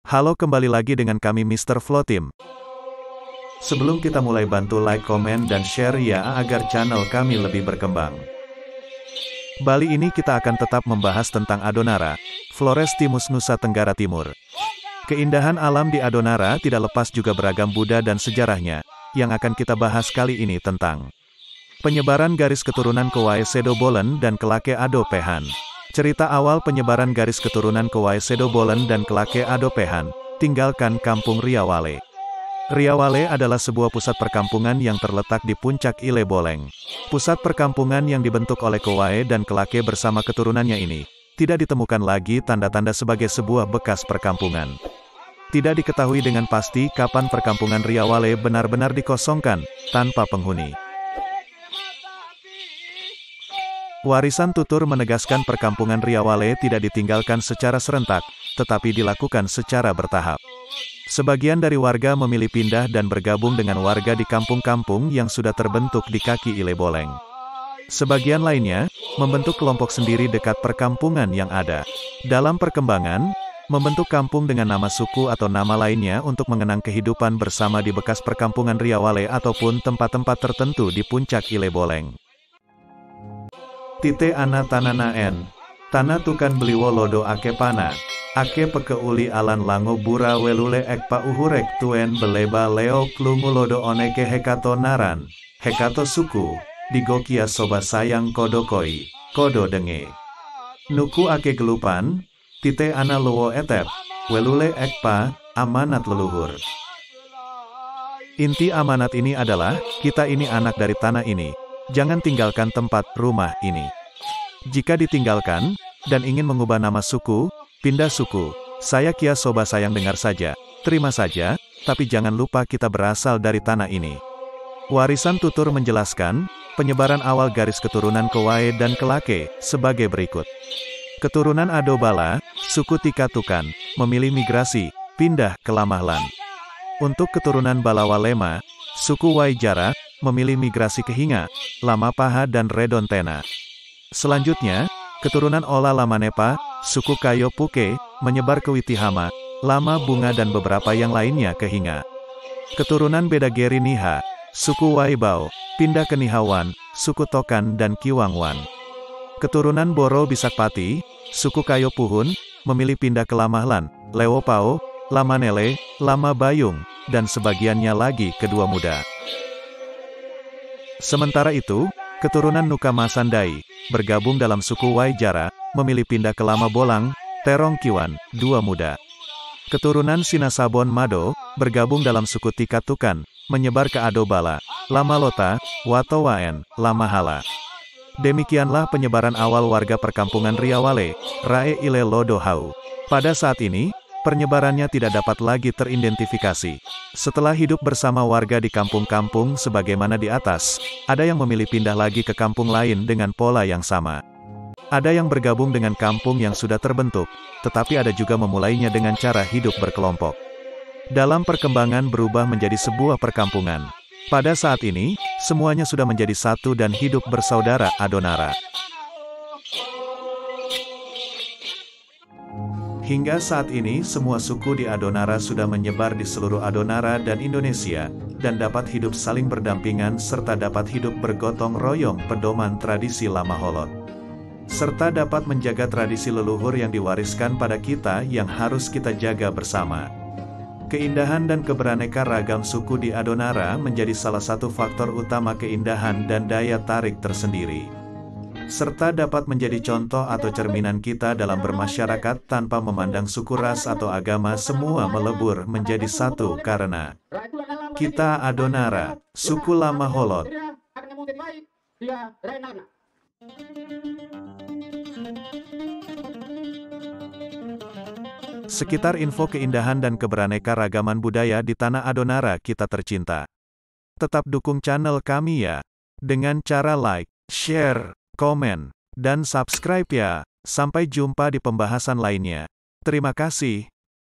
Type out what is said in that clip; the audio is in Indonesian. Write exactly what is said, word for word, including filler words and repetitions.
Halo, kembali lagi dengan kami Mister Flotim. Sebelum kita mulai, bantu like, komen, dan share ya agar channel kami lebih berkembang. Bali ini kita akan tetap membahas tentang Adonara, Flores Timus, Nusa Tenggara Timur. Keindahan alam di Adonara tidak lepas juga beragam Buddha dan sejarahnya, yang akan kita bahas kali ini tentang penyebaran garis keturunan Kawai Sedobolen dan Kelake Ado Pehan. Cerita awal penyebaran garis keturunan Kawai Sedobolen dan Kelake Ado Pehan, tinggalkan kampung Riawale. Riawale adalah sebuah pusat perkampungan yang terletak di puncak Ile Boleng. Pusat perkampungan yang dibentuk oleh Kawai dan Kelake bersama keturunannya ini, tidak ditemukan lagi tanda-tanda sebagai sebuah bekas perkampungan. Tidak diketahui dengan pasti kapan perkampungan Riawale benar-benar dikosongkan, tanpa penghuni. Warisan tutur menegaskan perkampungan Riawale tidak ditinggalkan secara serentak, tetapi dilakukan secara bertahap. Sebagian dari warga memilih pindah dan bergabung dengan warga di kampung-kampung yang sudah terbentuk di kaki Ile Boleng. Sebagian lainnya, membentuk kelompok sendiri dekat perkampungan yang ada. Dalam perkembangan, membentuk kampung dengan nama suku atau nama lainnya untuk mengenang kehidupan bersama di bekas perkampungan Riawale ataupun tempat-tempat tertentu di puncak Ile Boleng. Tite ana tananaen, tanah tukan beliwo lodo ake pana, ake peke uli alan lango bura welule ekpa uhurek tuen beleba leo klungu lodo oneke hekato naran, hekato suku, digokia soba sayang kodokoi, kodo denge. Nuku ake gelupan, tite ana luwo etep, welule ekpa, amanat leluhur. Inti amanat ini adalah, kita ini anak dari tanah ini. Jangan tinggalkan tempat, rumah, ini. Jika ditinggalkan, dan ingin mengubah nama suku, pindah suku, saya Kia Soba sayang dengar saja, terima saja, tapi jangan lupa kita berasal dari tanah ini. Warisan tutur menjelaskan, penyebaran awal garis keturunan Kawai dan Kelake, sebagai berikut. Keturunan Ado Bala, suku Tika Tukan, memilih migrasi, pindah ke Lamahlan. Untuk keturunan Balawalema, suku Waijara, memilih migrasi ke Hinga, Lamapaha dan Redontena. Selanjutnya, keturunan Ola Lamanepa, suku Kayo Puke, menyebar ke Witihama, Lama Bunga dan beberapa yang lainnya ke Hinga. Keturunan Bedageri Niha, suku Waibao, pindah ke Nihawan, suku Tokan dan Kiwangwan. Keturunan Boro Bisakpati, suku Kayo Puhun, memilih pindah ke Lamahlan, Lewopao, Lamanele, Lama Bayung, dan sebagiannya lagi kedua muda. Sementara itu, keturunan Nukama Sandai, bergabung dalam suku Waijara, memilih pindah ke Lama Bolang, Terong Kiwan, dua muda. Keturunan Sinasabon Mado, bergabung dalam suku Tika Tukan, menyebar ke Ado Bala, Lama Lota, Watowaen, Lama Hala. Demikianlah penyebaran awal warga perkampungan Riawale, Rae Ile Lodo Hau. Pada saat ini, penyebarannya tidak dapat lagi teridentifikasi. Setelah hidup bersama warga di kampung-kampung sebagaimana di atas, ada yang memilih pindah lagi ke kampung lain dengan pola yang sama. Ada yang bergabung dengan kampung yang sudah terbentuk, tetapi ada juga memulainya dengan cara hidup berkelompok. Dalam perkembangan berubah menjadi sebuah perkampungan. Pada saat ini, semuanya sudah menjadi satu dan hidup bersaudara Adonara. Hingga saat ini semua suku di Adonara sudah menyebar di seluruh Adonara dan Indonesia, dan dapat hidup saling berdampingan serta dapat hidup bergotong royong pedoman tradisi lama Holot. Serta dapat menjaga tradisi leluhur yang diwariskan pada kita yang harus kita jaga bersama. Keindahan dan keberaneka ragam suku di Adonara menjadi salah satu faktor utama keindahan dan daya tarik tersendiri. Serta dapat menjadi contoh atau cerminan kita dalam bermasyarakat tanpa memandang suku, ras atau agama, semua melebur menjadi satu karena kita Adonara, suku lama Holot. Sekitar info keindahan dan keberaneka ragaman budaya di tanah Adonara kita tercinta. Tetap dukung channel kami ya, dengan cara like, share, komen, dan subscribe ya. Sampai jumpa di pembahasan lainnya. Terima kasih.